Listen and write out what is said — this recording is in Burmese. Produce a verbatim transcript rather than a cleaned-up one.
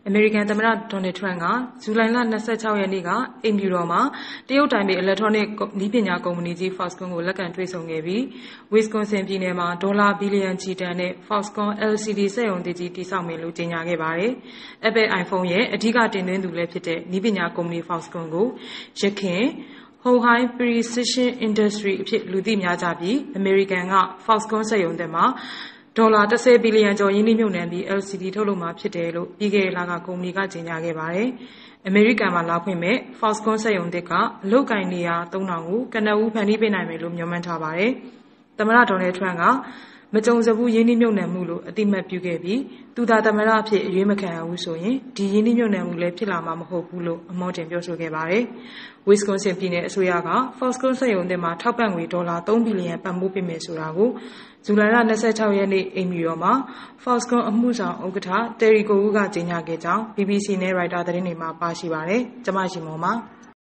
American သမ္မတ Donald Trump ကဇူလိုင်လ၂၆ရက်နေ့ကအိမ်ဖြူတော်မှာတရုတ်တိုင်ပေ electronic နည်းပညာကုမ္ပဏီကြီး Foxconn ကိုလက်ခံတွေ့ဆုံခဲ့ပြီး Wisconsin ပြည်နယ်မှာဒေါ်လာဘီလီယံချီတန်တဲ့ Foxconn แอล ซี ดี စက်ရုံသစ်ကြီးတည်ဆောက်မယ်လို့ကြေညာခဲ့ပါတယ်။ Apple iPhone ရဲ့အဓိကတင်သွင်းသူလည်းဖြစ်တဲ့နည်းပညာကုမ္ပဏီ Foxconn ကိုရခင် Hohai Precision Industry အဖြစ်လူသိများကြပြီး American က Foxconn စက်ရုံသစ်မှာဒေါ်လာ၁၀ဘီလီယံကျော်ရင်းနှီးမြှုပ်နှံပြီး แอล ซี ดี ထုတ်လုပ်မှာဖြစ်တယ်လို့ပြီးခဲ့တဲ့လကကုမ္ပဏီကကြေညာခဲ့ပါတယ်။ American မှာလာဖွင့်မဲ့ Foxconn စက်ရုံသစ်ကအလုပ်ကိုင်နေရာသုံးထောင်ကိုကနဦးဖန်တီးပေးနိုင်မယ်လို့မျှော်မှန်းထားပါတယ်။သမ္မတ Donald Trump ကမကြုံစဘူးရင်းနှီးမြှုပ်နှံမှုလို့အတိမတ်ပြုခဲ့ပြီးသူသာသမ္မတအဖြစ်အရွေးမခံရဘူးဆိုရင်ဒီရင်းနှီးမြှုပ်နှံမှုလည်းဖြစ်လာမှာမဟုတ်ဘူးလို့အမောတင်ပြောဆိုခဲ့ပါတယ်။ Wisconsin ပြည်နယ်အစိုးရက Foxconn စက်ရုံသစ်မှာထောက်ပံ့ငွေဒေါ်လာ၃ဘီလီယံပံ့ပိုးပေးမယ်ဆိုတာကိုဇူလိုင်လ၂၆ရက်နေ့အိမ်ဖြူတော်မှာ Foxconn အမှုဆောင်ဥက္ကဋ္ဌ Terry Gou ကကြေညာခဲ့ကြောင်း B B C နဲ့ Reuters သတင်းတွေမှာပါရှိပါတယ်။ကျွန်မရှိမော်ပါ